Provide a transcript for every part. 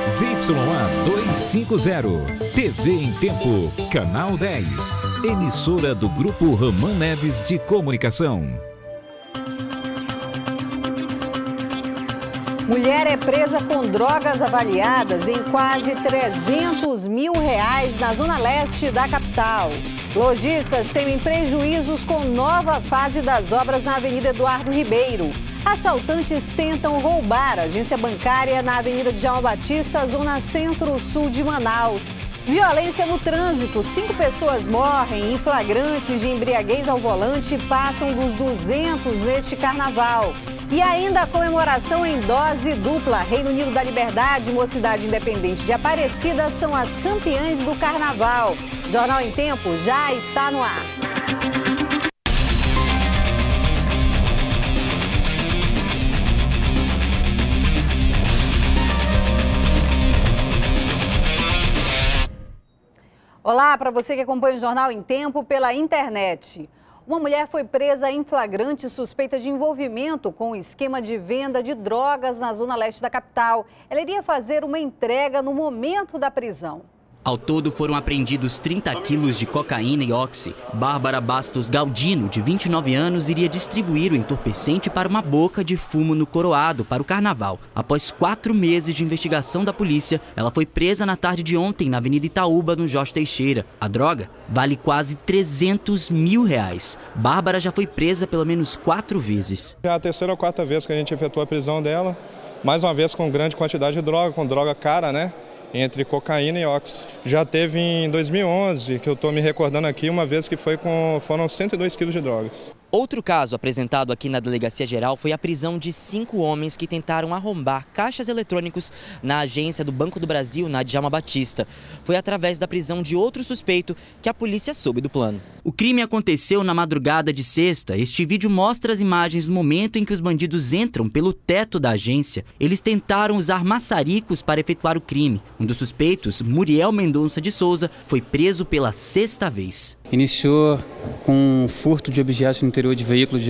ZYA 250, TV em Tempo, Canal 10, emissora do Grupo Ramã Neves de Comunicação. Mulher é presa com drogas avaliadas em quase R$300 mil na zona leste da capital. Lojistas temem prejuízos com nova fase das obras na Avenida Eduardo Ribeiro. Assaltantes tentam roubar a agência bancária na Avenida Djalma Batista, zona centro-sul de Manaus. Violência no trânsito. 5 pessoas morrem em flagrantes de embriaguez ao volante e passam dos 200 neste carnaval. E ainda a comemoração em dose dupla. Reino Unido da Liberdade e Mocidade Independente de Aparecida são as campeãs do carnaval. Jornal em Tempo já está no ar. Olá para você que acompanha o Jornal em Tempo pela internet. Uma mulher foi presa em flagrante suspeita de envolvimento com o esquema de venda de drogas na zona leste da capital. Ela iria fazer uma entrega no momento da prisão. Ao todo foram apreendidos 30 quilos de cocaína e oxi. Bárbara Bastos Galdino, de 29 anos, iria distribuir o entorpecente para uma boca de fumo no Coroado para o carnaval. Após 4 meses de investigação da polícia, ela foi presa na tarde de ontem na Avenida Itaúba, no Jorge Teixeira. A droga vale quase R$300 mil. Bárbara já foi presa pelo menos 4 vezes. Já é a terceira ou quarta vez que a gente efetua a prisão dela. Mais uma vez com grande quantidade de droga, com droga cara, né? Entre cocaína e oxi. Já teve em 2011, que eu estou me recordando aqui, uma vez que foram 102 quilos de drogas. Outro caso apresentado aqui na Delegacia Geral foi a prisão de 5 homens que tentaram arrombar caixas eletrônicos na agência do Banco do Brasil, na Djalma Batista. Foi através da prisão de outro suspeito que a polícia soube do plano. O crime aconteceu na madrugada de sexta. Este vídeo mostra as imagens do momento em que os bandidos entram pelo teto da agência. Eles tentaram usar maçaricos para efetuar o crime. Um dos suspeitos, Muriel Mendonça de Souza, foi preso pela 6ª vez. Iniciou com furto de objetos no interior de veículos,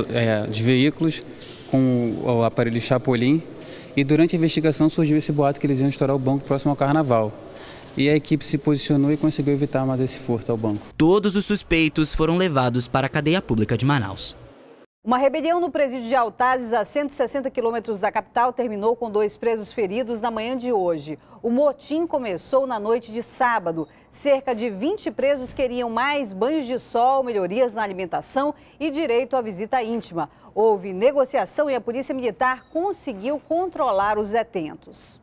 de veículos com o aparelho Chapolin, e durante a investigação surgiu esse boato que eles iam estourar o banco próximo ao carnaval. E a equipe se posicionou e conseguiu evitar mais esse furto ao banco. Todos os suspeitos foram levados para a cadeia pública de Manaus. Uma rebelião no presídio de Altazes, a 160 quilômetros da capital, terminou com 2 presos feridos na manhã de hoje. O motim começou na noite de sábado. Cerca de 20 presos queriam mais banhos de sol, melhorias na alimentação e direito à visita íntima. Houve negociação e a Polícia Militar conseguiu controlar os detentos.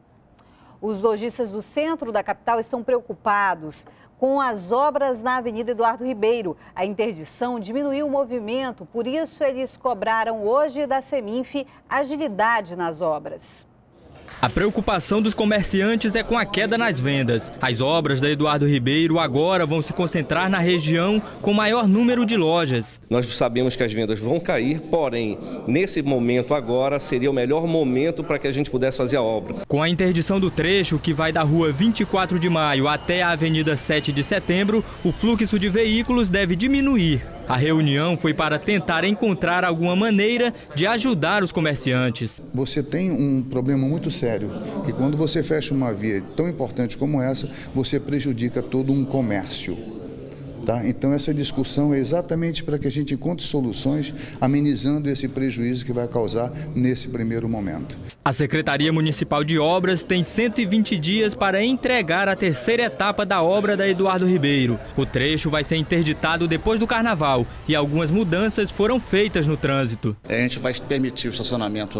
Os lojistas do centro da capital estão preocupados com as obras na Avenida Eduardo Ribeiro. A interdição diminuiu o movimento, por isso eles cobraram hoje da Seminf agilidade nas obras. A preocupação dos comerciantes é com a queda nas vendas. As obras da Eduardo Ribeiro agora vão se concentrar na região com maior número de lojas. Nós sabemos que as vendas vão cair, porém, nesse momento agora seria o melhor momento para que a gente pudesse fazer a obra. Com a interdição do trecho que vai da rua 24 de Maio até a Avenida 7 de Setembro, o fluxo de veículos deve diminuir. A reunião foi para tentar encontrar alguma maneira de ajudar os comerciantes. Você tem um problema muito sério e quando você fecha uma via tão importante como essa, você prejudica todo um comércio. Tá? Então essa discussão é exatamente para que a gente encontre soluções amenizando esse prejuízo que vai causar nesse primeiro momento. A Secretaria Municipal de Obras tem 120 dias para entregar a 3ª etapa da obra da Eduardo Ribeiro. O trecho vai ser interditado depois do Carnaval e algumas mudanças foram feitas no trânsito. A gente vai permitir o estacionamento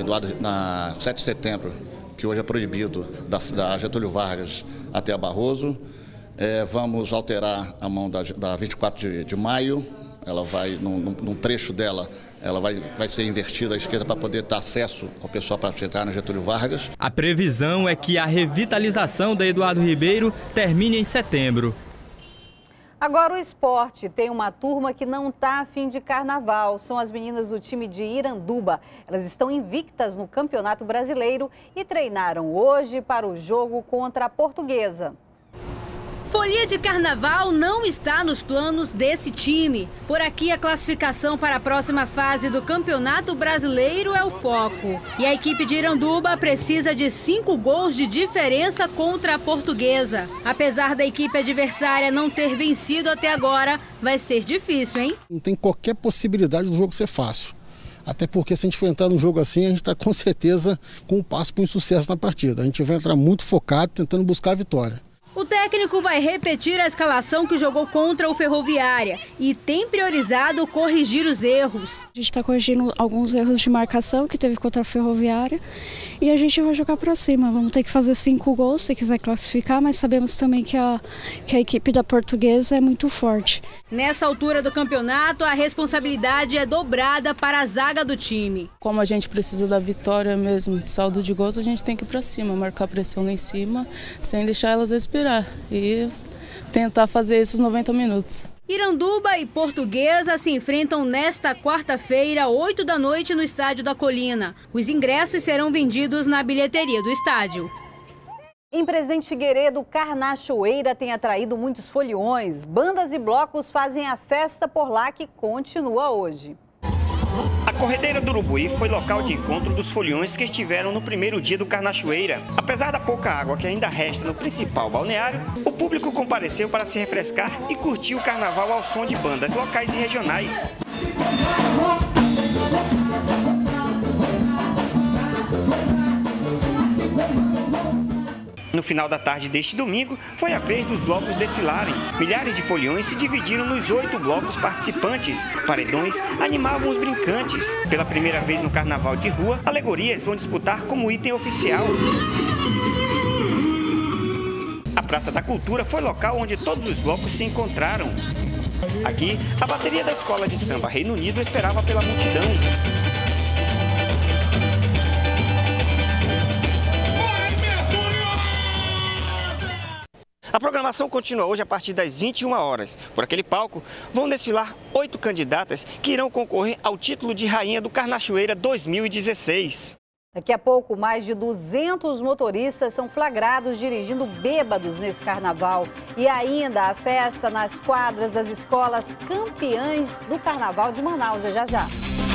na 7 de setembro, que hoje é proibido, da Getúlio Vargas até a Barroso. Vamos alterar a mão da 24 de maio, ela vai, num trecho dela, ela vai ser invertida à esquerda para poder dar acesso ao pessoal para chegar na Getúlio Vargas. A previsão é que a revitalização da Eduardo Ribeiro termine em setembro. Agora o esporte. Tem uma turma que não está a fim de carnaval. São as meninas do time de Iranduba. Elas estão invictas no Campeonato Brasileiro e treinaram hoje para o jogo contra a Portuguesa. Folia de carnaval não está nos planos desse time. Por aqui, a classificação para a próxima fase do Campeonato Brasileiro é o foco. E a equipe de Iranduba precisa de 5 gols de diferença contra a Portuguesa. Apesar da equipe adversária não ter vencido até agora, vai ser difícil, hein? Não tem qualquer possibilidade do jogo ser fácil. Até porque se a gente for entrar num jogo assim, a gente está com certeza com um passo para um sucesso na partida. A gente vai entrar muito focado, tentando buscar a vitória. O técnico vai repetir a escalação que jogou contra o Ferroviária e tem priorizado corrigir os erros. A gente está corrigindo alguns erros de marcação que teve contra a Ferroviária e a gente vai jogar para cima. Vamos ter que fazer 5 gols se quiser classificar, mas sabemos também que a equipe da Portuguesa é muito forte. Nessa altura do campeonato, a responsabilidade é dobrada para a zaga do time. Como a gente precisa da vitória mesmo, de saldo de gols, a gente tem que ir para cima, marcar pressão lá em cima, sem deixar elas respirar e tentar fazer esses 90 minutos. Iranduba e Portuguesa se enfrentam nesta quarta-feira, 8 da noite, no Estádio da Colina. Os ingressos serão vendidos na bilheteria do estádio. Em Presidente Figueiredo, Carnachoeira tem atraído muitos foliões. Bandas e blocos fazem a festa por lá, que continua hoje. A Corredeira do Urubuí foi local de encontro dos foliões que estiveram no primeiro dia do Carnachoeira. Apesar da pouca água que ainda resta no principal balneário, o público compareceu para se refrescar e curtir o carnaval ao som de bandas locais e regionais. No final da tarde deste domingo, foi a vez dos blocos desfilarem. Milhares de foliões se dividiram nos 8 blocos participantes. Paredões animavam os brincantes. Pela primeira vez no carnaval de rua, alegorias vão disputar como item oficial. A Praça da Cultura foi local onde todos os blocos se encontraram. Aqui, a bateria da Escola de Samba Reino Unido esperava pela multidão. A programação continua hoje a partir das 21 horas. Por aquele palco, vão desfilar 8 candidatas que irão concorrer ao título de Rainha do Carnachoeira 2016. Daqui a pouco, mais de 200 motoristas são flagrados dirigindo bêbados nesse carnaval. E ainda a festa nas quadras das escolas campeãs do Carnaval de Manaus. É já já.